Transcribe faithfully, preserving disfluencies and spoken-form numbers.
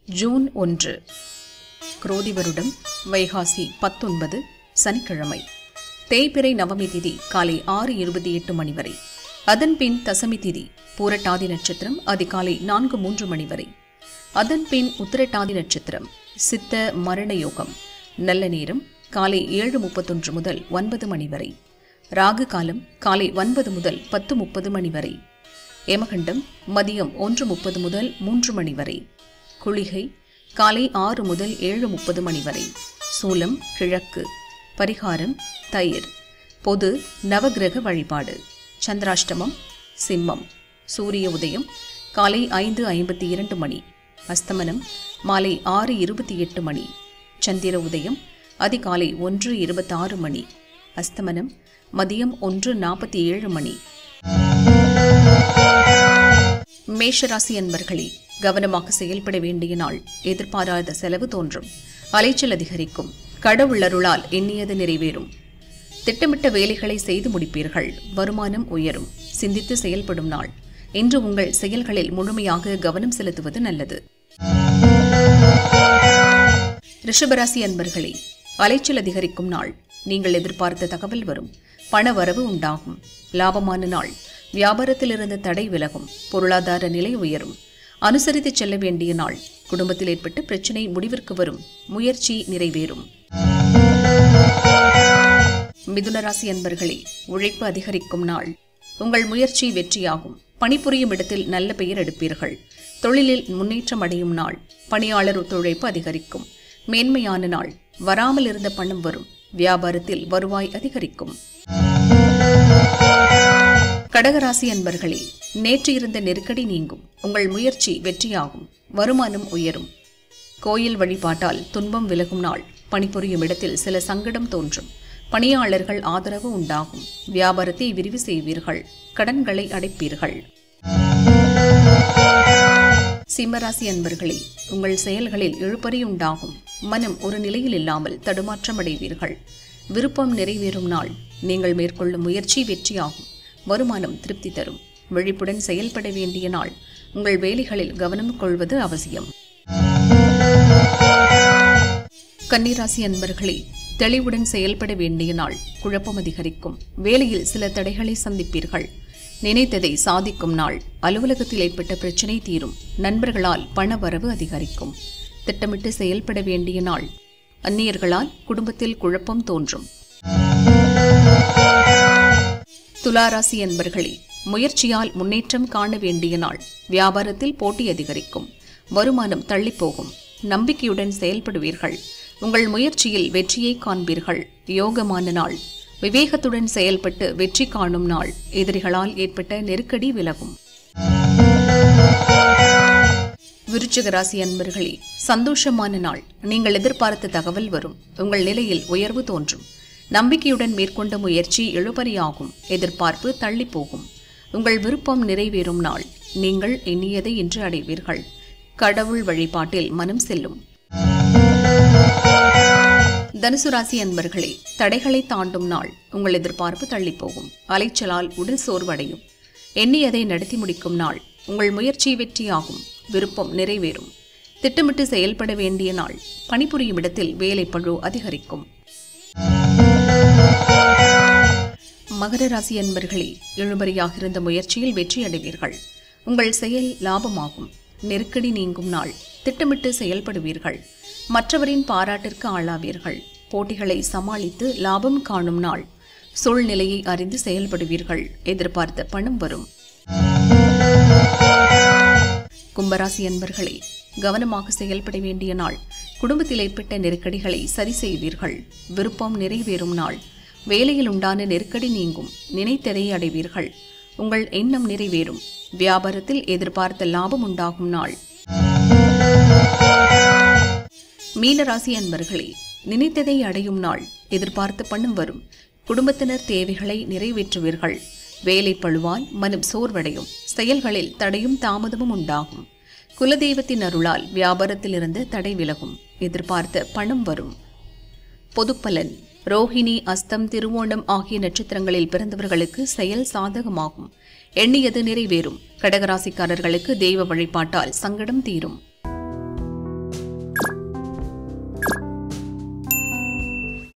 June ஒன்று குரோதி வருடம் வைகாசி பத்தொன்பது சனிக்கிழமை. தேய்பிறை நவமி திதி காலை ஆறு இருபத்தி எட்டு மணி வரை. அதன்பின் தசமி திதி பூரட்டாதி நட்சத்திரம் அதிகாலை நான்கு மூன்று மணி வரை. அதன்பின் உத்திரட்டாதி நட்சத்திரம் சித்த மரண யோகம். நல்ல நேரம் காலை ஏழு முப்பத்தொன்று முதல் ஒன்பது மணி வரை. ராகு காலம் காலை ஒன்பது முதல் பத்து முப்பது மணி வரை. யமகண்டம் மதியம் ஒன்று முப்பது முதல் மூன்று மணி வரை. குளிகை காலை ஆறு முதல் ஏழு முப்பது மணி வரை. சூலம் கிழக்கு. பரிகாரம் தயிர். பொது நவகிரக வழிபாடு. சந்திராஷ்டமம் சிம்மம். சூரிய உதயம் காலை ஐந்து ஐம்பத்தி இரண்டு மணி. அஸ்தமனம் மாலை ஆறு இருபத்தி எட்டு மணி. சந்திர உதயம் அதிகாலை ஒன்று இருபத்தாறு மணி. அஸ்தமனம் மதியம் ஒன்று நாற்பத்தி ஏழு மணி. மேஷராசி அன்பர்களே, கவனமாக செயல்பட வேண்டிய நாள். எதிர்பாராத செலவு தோன்றும். அலைச்சல் அதிகரிக்கும். கடவுளருளால் எண்ணியது நிறைவேறும். திட்டமிட்ட வேலைகளை செய்து முடிப்பீர்கள். வருமானம் உயரும். சிந்தித்து செயல்படும் நாள். இன்று உங்கள் செயல்களில் முழுமையாக கவனம் செலுத்துவது நல்லது. ரிஷபராசி அன்பர்களே, அலைச்சல் அதிகரிக்கும் நாள். நீங்கள் எதிர்பார்த்த தகவல் வரும். பண வரவு உண்டாகும். லாபமான நாள். வியாபாரத்தில் இருந்த தடை விலகும். பொருளாதார நிலை உயரும். அனுசரித்து செல்ல வேண்டிய நாள். குடும்பத்தில் ஏற்பட்ட பிரச்சினை முடிவிற்கு வரும். முயற்சி நிறைவேறும். மிதுனராசி அன்பர்களே, உழைப்பு அதிகரிக்கும் நாள். உங்கள் முயற்சி வெற்றியாகும். பணிபுரியும் இடத்தில் நல்ல பெயர் எடுப்பீர்கள். தொழிலில் முன்னேற்றம் அடையும் நாள். பணியாளர் ஒத்துழைப்பு அதிகரிக்கும். மேன்மையான நாள். வராமல் இருந்த பணம் வரும். வியாபாரத்தில் வருவாய் அதிகரிக்கும். கடகராசி அன்பர்களே, நேற்று இருந்த நெருக்கடி நீங்கும். உங்கள் முயற்சி வெற்றியாகும். வருமானம் உயரும். கோயில் வழிபாட்டால் துன்பம் விலகும் நாள். பணிபுரியும் இடத்தில் சில சங்கடம் தோன்றும். பணியாளர்கள் ஆதரவு உண்டாகும். வியாபாரத்தை விரிவு செய்வீர்கள். கடன்களை அடைப்பீர்கள். சிம்மராசி அன்பர்களே, உங்கள் செயல்களில் இழுபறி உண்டாகும். மனம் ஒரு நிலையில் இல்லாமல் தடுமாற்றம் அடைவீர்கள். விருப்பம் நிறைவேறும் நாள். நீங்கள் மேற்கொள்ளும் முயற்சி வெற்றியாகும். வருமானம் திருப்தி தரும். விழிப்புடன் செயல்பட வேண்டிய நாள். உங்கள் வேலைகளில் கவனம் கொள்வது அவசியம். கன்னிராசி அன்பர்களே, தெளிவுடன் செயல்பட வேண்டிய நாள். குழப்பம் அதிகரிக்கும். வேலையில் சில தடைகளை சந்திப்பீர்கள். நினைத்ததை சாதிக்கும் நாள். அலுவலகத்தில் ஏற்பட்ட பிரச்சினை தீரும். நண்பர்களால் பண வரவு அதிகரிக்கும். திட்டமிட்டு செயல்பட வேண்டிய நாள். அந்நியர்களால் குடும்பத்தில் குழப்பம் தோன்றும். துலாராசி அன்பர்களே, முயற்சியால் முன்னேற்றம் காண வேண்டிய நாள். வியாபாரத்தில் போட்டி அதிகரிக்கும். வருமானம் தள்ளிப்போகும். நம்பிக்கையுடன் செயல்படுவீர்கள். உங்கள் முயற்சியில் வெற்றியை காண்பீர்கள். யோகமான நாள். விவேகத்துடன் செயல்பட்டு வெற்றி காணும் நாள். எதிரிகளால் ஏற்பட்ட நெருக்கடி விலகும். விருச்சிக ராசி அன்பர்களே, சந்தோஷமான நாள். நீங்கள் எதிர்பார்த்த தகவல் வரும். உங்கள் நிலையில் உயர்வு தோன்றும். நம்பிக்கையுடன் மேற்கொண்ட முயற்சி இழுபறியாகும். எதிர்பார்ப்பு தள்ளி போகும். உங்கள் விருப்பம் நிறைவேறும் நாள். நீங்கள் எண்ணியதை இன்று அடைவீர்கள். கடவுள் வழிபாட்டில் மனம் செல்லும். தனுசு ராசி அன்பர்களே, தடைகளை தாண்டும் நாள். உங்கள் எதிர்பார்ப்பு தள்ளி போகும். அலைச்சலால் உடல் சோர்வடையும். எண்ணியதை நடத்தி முடிக்கும் நாள். உங்கள் முயற்சி வெற்றியாகும். விருப்பம் நிறைவேறும். திட்டமிட்டு செயல்பட வேண்டிய நாள். பணிபுரியும் இடத்தில் வேலை பழு அதிகரிக்கும். மகர ராசி அன்பர்களே, இழுபறியாக இருந்த முயற்சியில் வெற்றி அடைவீர்கள். உங்கள் செயல் லாபமாகும். நெருக்கடி நீங்கும் நாள். திட்டமிட்டு செயல்படுவீர்கள். மற்றவரின் பாராட்டிற்கு ஆளாவீர்கள். போட்டிகளை சமாளித்து லாபம் காணும் நாள். சூழ்நிலையை அறிந்து செயல்படுவீர்கள். எதிர்பார்த்த பணம் வரும். கும்பராசி அன்பர்களே, கவனமாக செயல்பட வேண்டிய நாள். குடும்பத்தில் ஏற்பட்ட நெருக்கடிகளை சரி செய்வீர்கள். விருப்பம் நிறைவேறும் நாள். வேலையில் உண்டான நெருக்கடி நீங்கும். நினைத்ததை அடைவீர்கள். உங்கள் எண்ணம் நிறைவேறும். வியாபாரத்தில் எதிர்பார்த்த லாபம் உண்டாகும் நாள். மீனராசி அன்பர்களே, நினைத்ததை அடையும் நாள். எதிர்பார்த்த பணம் வரும். குடும்பத்தினர் தேவைகளை நிறைவேற்றுவீர்கள். வேலை பழுவால் மனம் சோர்வடையும். செயல்களில் தடையும் தாமதமும் உண்டாகும். குலதெய்வத்தின் அருளால் வியாபாரத்தில் இருந்து தடை விலகும். எதிர்பார்த்த பணம் வரும். பொதுப்பலன். ரோஹிணி அஸ்தம் திருவோணம் ஆகிய நட்சத்திரங்களில் பிறந்தவர்களுக்கு செயல் சாதகமாகும். எண்ணியது நிறைவேறும். கடகராசிக்காரர்களுக்கு தெய்வ வழிபாட்டால் சங்கடம் தீரும்.